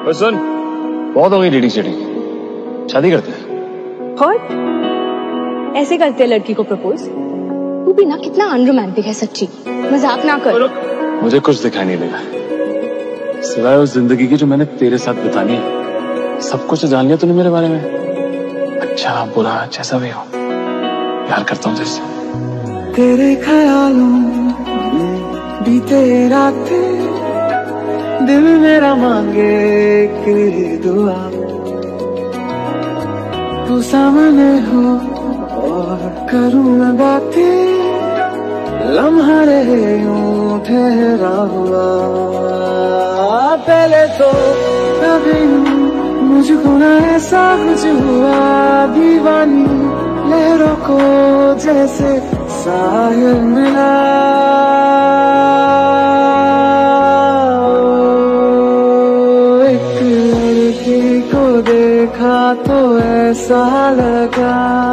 बस सुन, बहुत हो गई डेटिंग शेटिंग, शादी करते हैं। और ऐसे करते हैं लड़की को प्रपोज? तू भी ना कितना अनरोमांटिक है सच्ची, मजाक ना कर। मुझे कुछ दिखाई नहीं देगा सिवाय उस जिंदगी की जो मैंने तेरे साथ बितानी है। सब कुछ जान लिया तूने मेरे बारे में, अच्छा बुरा जैसा भी हो, प्यार करता हूँ तुझसे। तेरे ख्यालों में बीते रातें, दिल मेरा मांगे कि दुआ, तू सामने हो और करूँ मैं बातें, लम्हा रहे यूं ठहरा हुआ। पहले तो कभी मुझको ना ऐसा कुछ हुआ, दीवानी लहरों को जैसे साहिल मिला। एक लड़की को देखा तो ऐसा लगा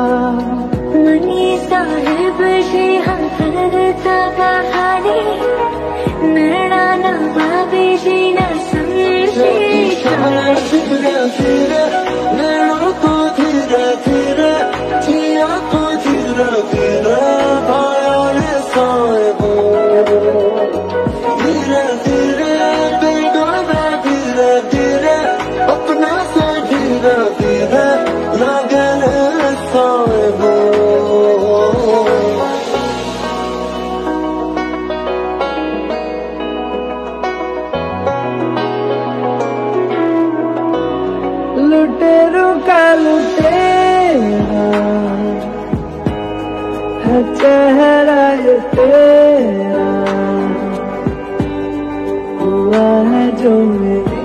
साहिब से हम करता कहानी, नैना नवाबी जी न समझे नैनों को धीरे धीरे जिया को धीरे धीरे भाया साहिबो, धीरे धीरे बेगाना धीरे धीरे अपना से धीरे धीरे लगन साहिबो। लुटेरों का लुटेरा है चेहरा ये तेरा, हुआ है जो मेरी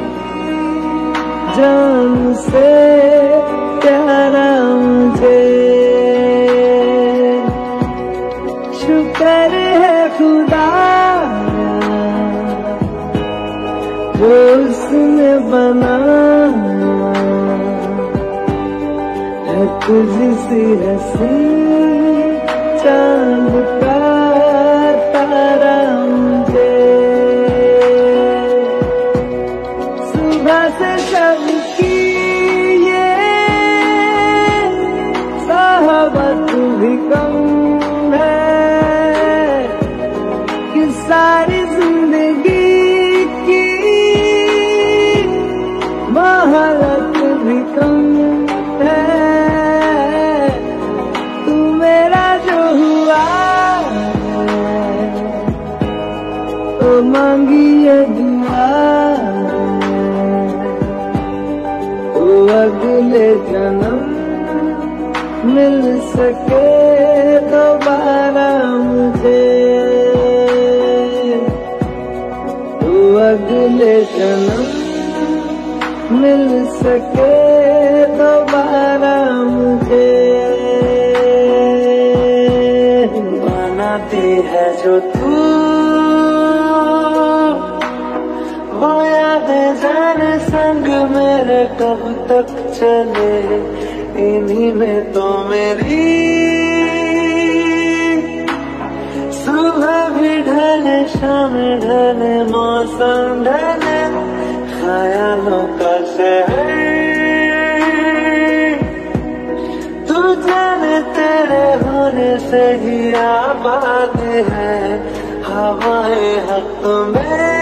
जान से प्यारा मुझे। शुक्र है खुदा जो उसने बनाया है तुझसी हंसी चांद का तारा मुझे। सुबह से सबकी ये साहबत भी कम है कि सारी जिंदगी की महारत भी कम है। तू मेरा जो हुआ तो मांगी ये दुआ, तो अगले जन्म मिल सके दोबारा मुझे, तो अगले जन्म मिल सके दोबारा मुझे। बनाती है जो तू वो यादें जाने संग मेरे कब तक चले, इन्हीं में तो मेरी सुबह भी ढले शाम ढले मौसम ढले, ख्यालों का शहर तू जाने तेरे होने से ही आबाद है। हवाएं हक में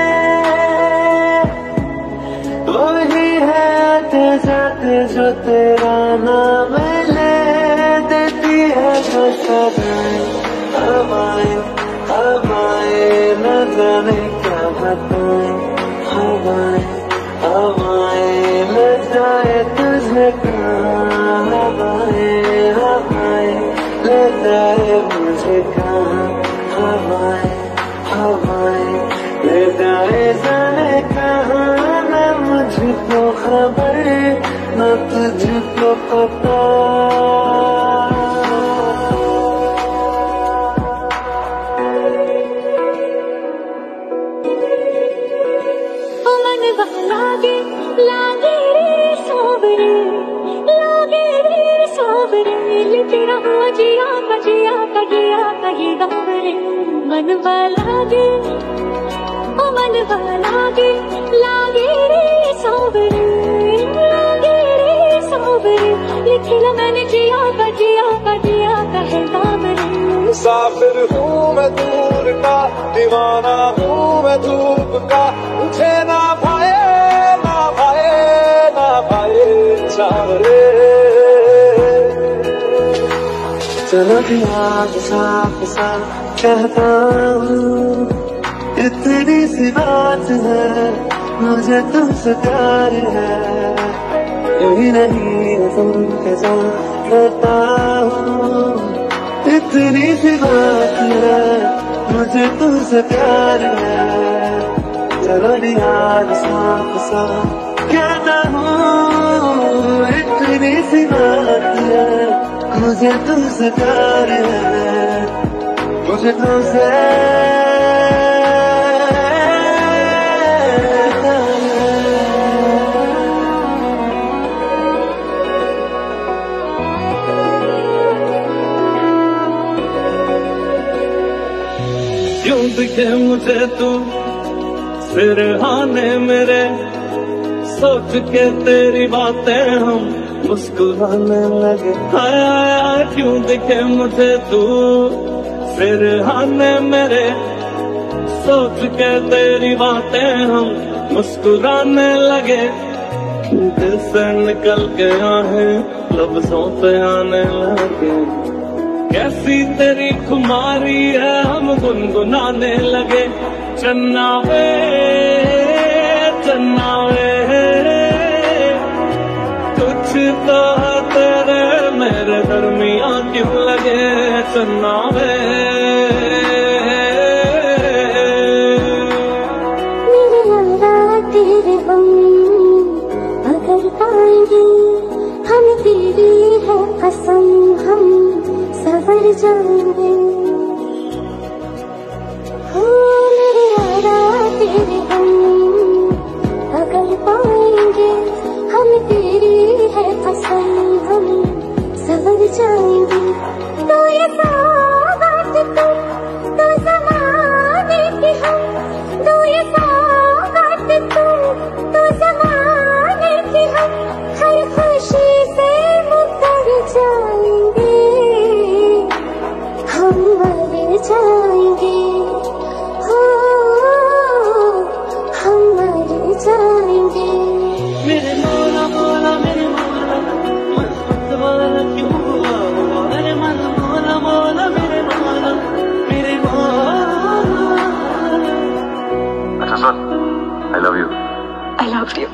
वही है आते जाते जो तेरा नाम ले देती है जो सदाएं। हवाएं हवाएं न जाने क्या बताएं, हवाएं हवाएं ले जाए तुझे कहाँ, हवाएं हवाएं ले जाए मुझे कहाँ, हवाएं हवाएं ले जाए जाने कहाँ। न मुझको खबर न तुझको पता। लागे लागे रे सोबरे, लागे रे सोबरे, तेरा हुआ जिया कजिया कगिया कही दावरे। मनवा लागे ओ मनवा लागे, लागे रे सोबरे। कहता मेरे। मुसाफिर हूँ मैं दूर का, दीवाना हूँ मैं धूप का, मुझे ना भाए ना भाए ना भाए चावरे। चलो दिमाग साफ साफ कहता हूँ, इतनी सी बात है, मुझे तुमसे प्यार है। यही नहीं तुम के साथ कहता हूँ, इतनी सी बात है, मुझे तुमसे प्यार है। चलो यार साफ साफ कहता हूँ, इतनी सी बात है, मुझे तुमसे प्यार है, मुझे तुमसे क्यों दिखे मुझे तू सिरहाने मेरे, सोच के तेरी बातें हम मुस्कुराने लगे। हाय हाय क्यों दिखे मुझे तू सिरहाने मेरे, सोच के तेरी बातें हम मुस्कुराने लगे। दिल से निकल के आहें लफ्जों पे आने लगे। कैसी तेरी खुमारी है हम गुनगुनाने लगे। चन्ना वे कुछ तो तेरे मेरे दरमियां क्यों लगे। चन्ना वे तेरे हम अगर पाएंगे, हम तेरी है कसम, हम सवर जाएंगे। हो मेरे यारा तेरे हम अगर पाएंगे, हम तेरी है कसम, हम सवर जाएंगे। तो ये सौगात तुम तो ज़माने की हम, तो ये सौगात तुम तो ज़माने की हम, हर खुशी से मुकर जाएंगे, हम मर जाएंगे। हो हम मर जाएंगे। मेरे मौला मौला मेरे मौला, मत वाला क्यों हुआ मेरे मन। मौला मौला मेरे मौला, मेरे मौला। अच्छा सुन, I love you. I love you.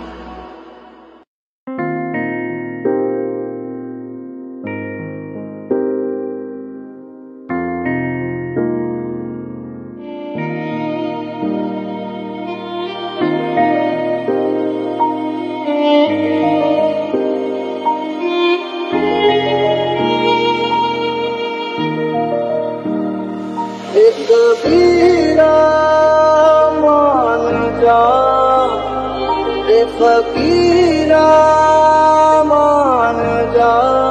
एक कबीरा मान जा, एक फकीरा मान जा,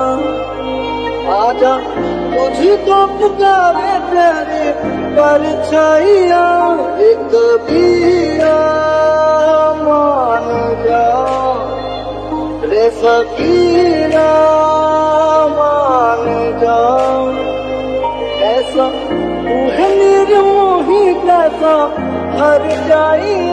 आजा तुझको पुकारे तेरे परछाइया। एक कबीरा मान जा, रे फकीरा मान जा, ऐसा तू है निर्मोही कैसा हर जाइए।